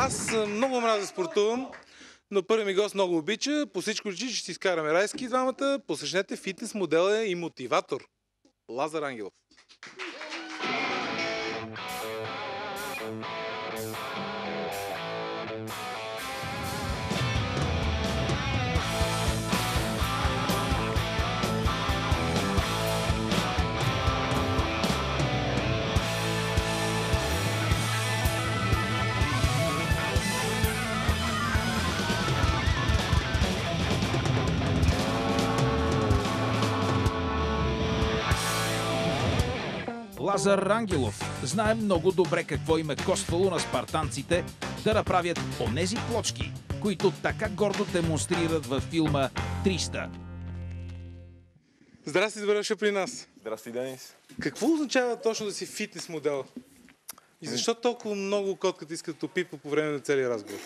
Аз много мразя да спортувам, но първи ми гост много обича. По всичко личи, че ще си изкараме райски двамата. Посрещнете фитнес модела и мотиватор Лазар Ангелов. Лазар Ангелов знае много добре какво им е коствало на спартанците да направят онези плочки, които така гордо демонстрират във филма 300. Здрасти, добре дошъл при нас. Здрасти, Денис. Какво означава точно да си фитнес модел? И защо толкова много котката иска да топи по време на целия разговор?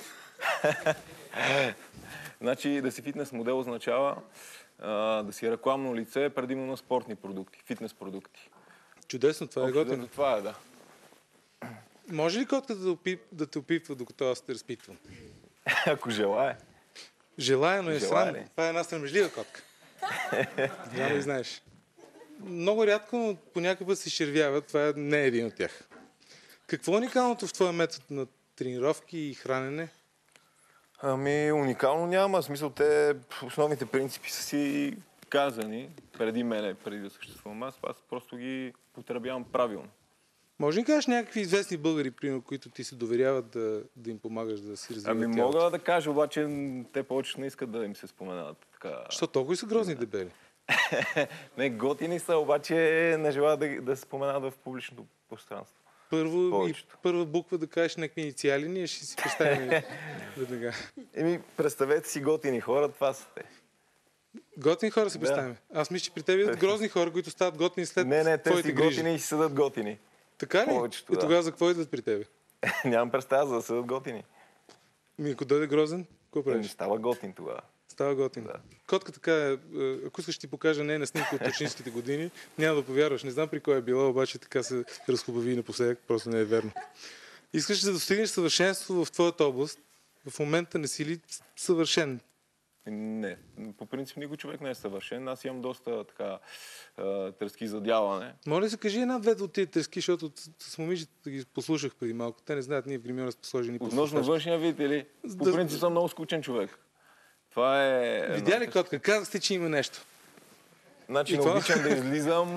Значи да си фитнес модел означава да си рекламно лице предимно на спортни продукти, фитнес продукти. Чудесно, това е готино. Това е, да. Може ли котката да те опитва, докато аз те разпитвам? Ако желае. Желая, но е срам. Това е една срамежлива котка. Няма да знаеш. Много рядко, но по някакъв път се изчервяват. Това не е един от тях. Какво е уникалното в твоя метод на тренировки и хранене? Ами, уникално няма. В смисъл, основните принципи са си казани преди мене, преди да съществувам аз просто ги потребявам правилно. Може ли кажеш някакви известни българи, примерно, които ти се доверяват да им помагаш да си развиват тялото? Ами мога да кажа, обаче те повече не искат да им се споменават. Що толкова са грозни дебели? Не, готини са, обаче не желаят да се споменават в публичното пространство. Първа буква да кажеш някакви инициали, ние ще си представим веднага. Представете си готини хора, това са те. Готини хора се представяме. Аз мисля, че при теб идват грозни хора, които стават готини след твоите грижи. Не, те си готини и си съдат готини. Така ли? Повечето, и тогава за какво идват при тебе? Нямам представа, за да съдат готини. Ако дойде грозен, какво правиш? Става готин тогава. Става готин. Да. Котка така, ако искаш ти покажа нейна снимка от ученическите години, няма да повярваш. Не знам при кой е била, обаче така се разхубави напоследък, просто не е верно. Искаш да достигнеш съвършенство в твоята област, в момента не си ли съвършен? Не. По принцип никой човек не е съвършен. Аз имам доста така трески за дяване. Моля да се кажи една-две от тия трески, защото с момичета ги послушах преди малко. Те не знаят, ние в гримьора сме сложени по относно външния вид или? По принцип съм много скучен човек. Това е... Видя ли, котка? Казахте, че има нещо. Значи не обичам да излизам.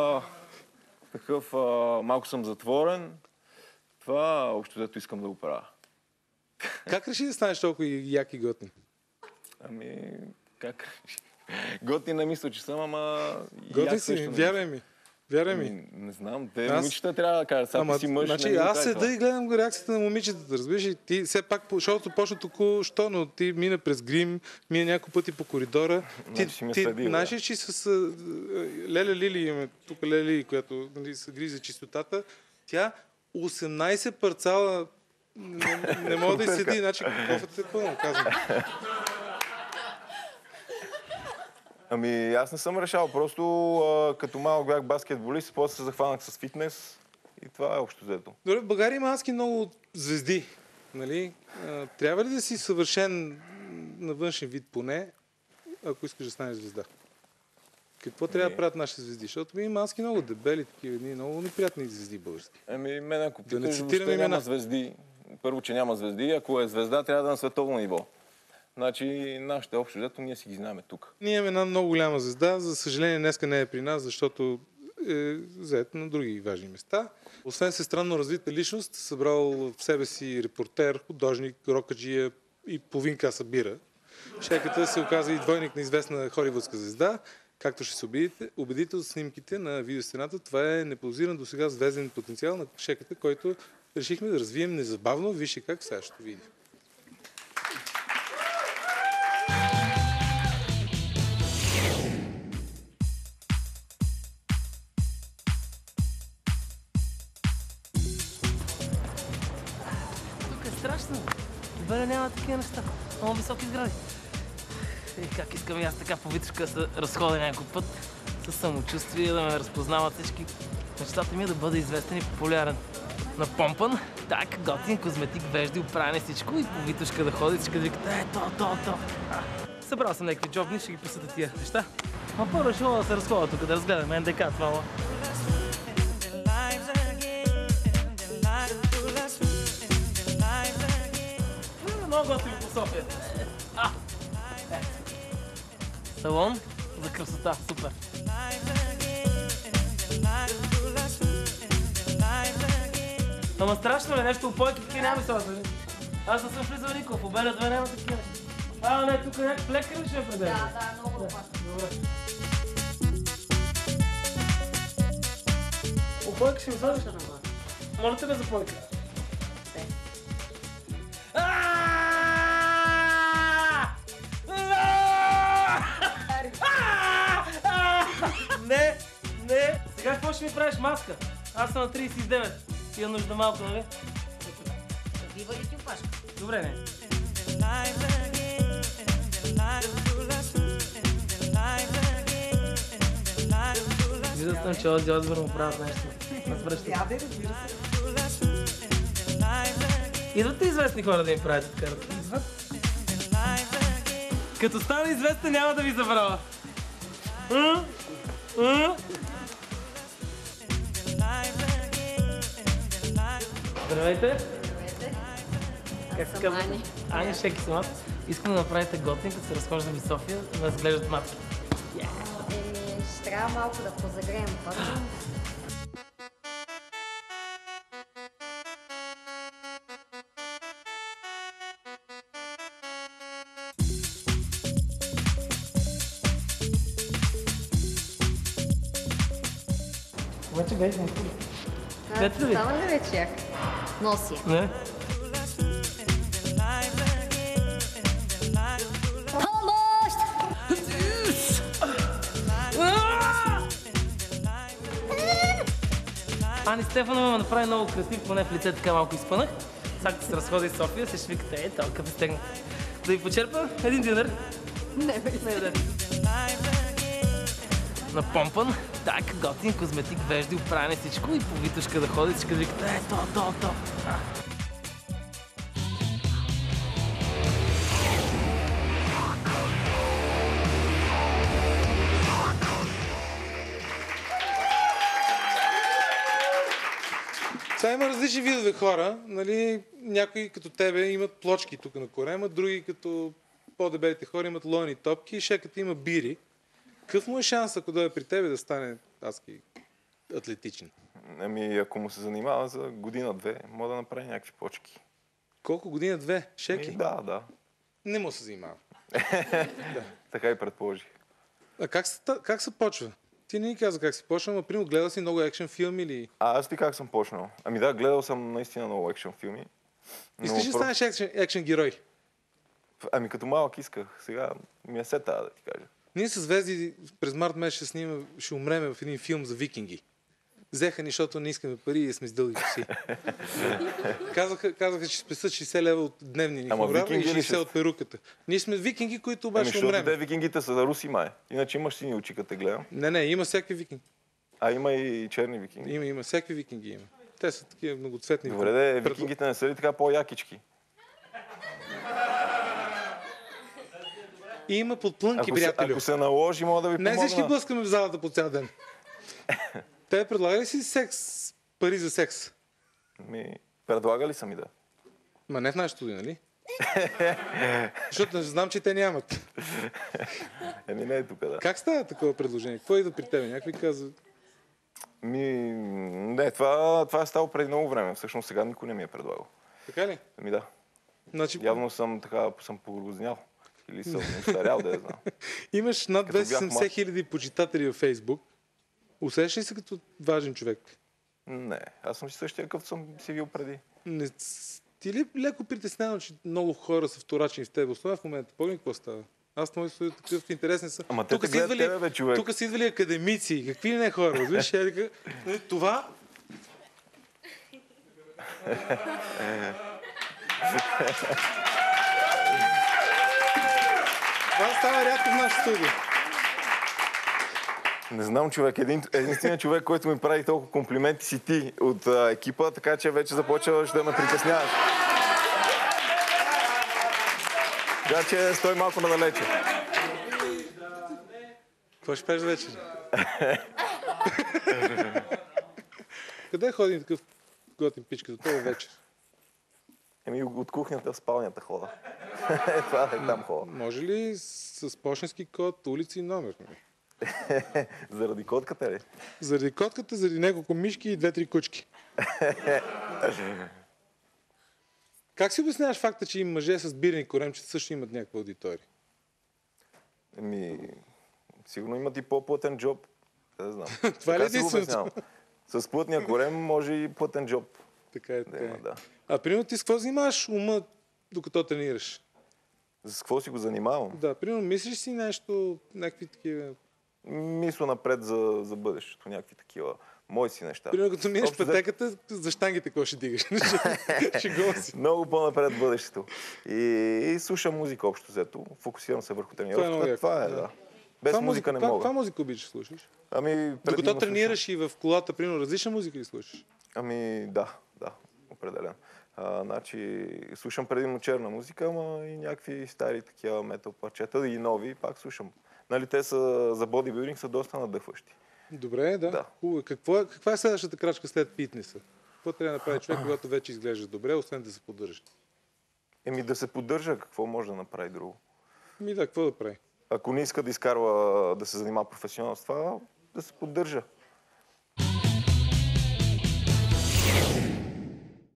Такъв малко съм затворен. Това общо дето искам да го правя. Как реши да станеш толкова як и готин? Ами, как? Готин не мисля, че съм, ама... Готин си, вярвай ми. Вярвай ми. Не знам, момичета трябва да кажат. Сега си мъж. Значи, аз седа и гледам реакцията на момичетата, разбираш ли? Ти все пак, защото почна току-що, но ти мина през грим, мина няколко пъти по коридора. Ти знаеш ли, че с Леля Лили, имаме тук Леля Лили, която се грижи за чистотата, тя 18 парцала не може да изседи, значи кофата е пълно, казвам. Ами аз не съм решал, просто като малък бях баскетболист, после се захванах с фитнес и това е общо взето. Добре, в България има адски много звезди, нали? Трябва ли да си съвършен на външен вид поне, ако искаш да станеш звезда? Какво трябва да правят нашите звезди? Защото има адски много дебели, такива едни много неприятни звезди български. Ами мен ако питаш, въобще няма звезди. Първо, че няма звезди, ако е звезда, трябва да е на световно ниво. Значи, нашите общо взето, ние си ги знаем тук. Ние имаме една много голяма звезда. За съжаление, днеска не е при нас, защото е зает на други важни места. Освен се странно развита личност, събрал в себе си репортер, художник, рокаджия и половин каса бира. Шеката се оказа и двойник на известна холивудска звезда. Както ще се убедите от снимките на видеостената, това е непозиран до сега звезден потенциал на шеката, който решихме да развием незабавно. Вижте как сега ще видим. Страшно. Беле няма такива неща. Много високи сгради. Как искам и аз така по витушка да се разходя някой път. Със самочувствие, да ме разпознават всички. Мечтата ми е да бъда известен и популярен. Напомпан, так, готин, козметик, вежди, оправяне всичко и по Витошка да ходи, всички да викат, то. Събрал съм някакви джобни, ще ги посъда тия неща. А първо ще мога да се разходя тук, да разгледаме НДК това. Много готино по София. Салон за красота, супер. Ама страшно е нещо, опойки такива няма мисля. Аз не съм влизал никога, в Обеля 2 няма такива. Не, тук някакъв лекар ли ще е пределя? Да, много опасно. Добре. Опойка ще ми сложиш на това? Моля те ме за пойка. Не! Сега какво ще ми правиш маска? Аз съм на 39. Имам нужда малко, нали? Бива ли ти опашка? Добре, не. Вижда съм, че Ози Осборн му правят нещо. Разбръща. Яде, разбира се. Идват ли известни хора да им правят така? Идват. Като стана известен, няма да ви забравя. Здравейте! Здравейте. Как Аз се съм казва? Ани. Ани Шеки съм аз. Искам да направите готин, като се разхождаме в София, да разглеждат матки. Ще трябва малко да позагреем първо. Обаче беше не кули. Ето ли? Става ли вече як? Носи. Не? Помощ! Ани Стефанова ме направи много красив, поне в лице така малко изпънах. Сега като се разходи в София, се ще викате, толкова стегнат. Да ви почерпа един динер. Не, бе. Не ядете. Напомпан, так, готин, козметик, вежди, оправяне всичко и по Витошка да ходи, всички да викате, то. Сега има различни видове хора, нали, някои като тебе имат плочки тук на корема, други като по-дебелите хора имат лойни топки и шеката има бири. Какъв му е шанс, ако дойде при тебе да стане адски атлетичен? Ами, ако му се занимава за година-две, може да направи някакви почки. Колко година? 2? Шеки? Да. Не му се занимава. Така и предположих. А как се почва? Ти не ни каза как си почва, но примерно гледал си много екшен филми или... Аз ти как съм почнал? Ами да, гледал съм наистина много екшен филми. Искаш да станеш екшен герой? Ами като малък исках. Сега ми е сета, да ти кажа. Ние с Везди през март месец ще умреме в един филм за викинги. Взеха ни, защото не искаме пари и сме с дълги коси. Казаха, че ще спесат 60 лева от дневни ни хонорар и 60 от перуката. Ние сме викинги, които обаче ще умреме. Те викингите са за руси май. Иначе имаш сини очи, като те гледам. Не, има всякакви викинги. А има и черни викинги. Има, всякакви викинги има. Те са такива многоцветни. Добре, викингите не са ли така по-якички? И има подплънки, приятелю. Ако се наложи, мога да ви помогна. Не всички блъскаме в залата по цял ден. Те предлагали си пари за секс? Предлагали са ми, да. Ма не в нашото студио, нали? Защото знам, че те нямат. Не е тук, да. Как става такова предложение? Какво идва при тебе? Някой казва... Не, това е ставало преди много време. Всъщност сега никой не ми е предлагал. Така ли? Да. Значи... Явно съм погрознял. Или съм устарял, да я знам. Имаш над 270 хиляди почитатели във Фейсбук. Усещаш ли се като важен човек? Не, аз съм си същия, какъвто съм си бил преди. Не, ти ли леко притеснено, че много хора са вторачени в тебе? Основа в момента. Помни какво става? Аз мога да такъв интересен съм. Ама те гледат тебе, бе, човек. Тук са идвали академици. Какви ли не хора? Разбираш, това... Това става рядко в нашото студио. Не знам, човек. Единственият човек, който ми прави толкова комплименти си ти от екипа, така че вече започваш да ме притесняваш. Така че стой малко надалече. Какво ще пееш вечер? Къде ходи такъв готин пич като това вечер? От кухнята в спалнята хода. Това е там хода. Може ли с почтенски код, улица и номер? Заради котката ли? Заради котката, заради няколко мишки и 2-3 кучки. Как си обясняваш факта, че и мъже с бирени коремчета също имат някаква аудитория? Сигурно имат и по-плътен джоб. Не знам. Това ли е единственото? С плътния корем може и плътен джоб. Така е, така е. Да. А примерно ти с какво занимаваш ума, докато тренираш? С какво си го занимавам? Да, примерно мислиш си нещо, някакви такива... Мисля напред за бъдещето, някакви такива мои си неща. Примерно като минеш пътеката, за щангите какво ще дигаш? Шегова си. Много по-напред в бъдещето. И слушам музика общо взето. Фокусирам се върху тренировката. Това е, да. Без музика не мога. Каква музика обичаш слушаш? Докато тренираш и в колата, примерно, различна музика ли слушаш? Да, определено. Значи, слушам предимно черна музика, ама и някакви стари такива метал парчета и нови пак слушам. Нали, те са за бодибилдинг са доста надъхващи. Добре, да. Хубаво. Каква е следващата крачка след фитнеса? Какво трябва да направи човек, когато вече изглежда добре, освен да се поддържа? Да се поддържа, какво може да направи друго? Какво да прави? Ако не иска да изкарва, да се занимава професионално с това, да се поддържа.